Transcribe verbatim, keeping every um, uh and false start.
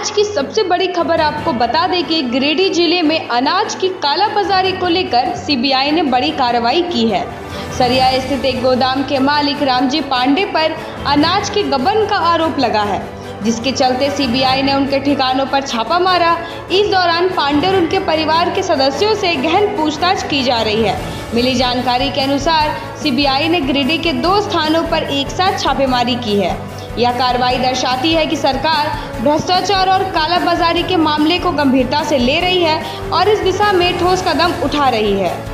आज की सबसे बड़ी खबर आपको बता दें कि गिरिडीह जिले में अनाज की कालाबाजारी को लेकर सीबीआई ने बड़ी कार्रवाई की है। सरिया स्थित एक गोदाम के मालिक रामजी पांडे पर अनाज के गबन का आरोप लगा है, जिसके चलते सीबीआई ने उनके ठिकानों पर छापा मारा। इस दौरान पांडे और उनके परिवार के सदस्यों से गहन पूछताछ की जा रही है। मिली जानकारी के अनुसार सीबीआई ने गिरिडीह के दो स्थानों पर एक साथ छापेमारी की है। यह कार्रवाई दर्शाती है कि सरकार भ्रष्टाचार और कालाबाजारी के मामले को गंभीरता से ले रही है और इस दिशा में ठोस कदम उठा रही है।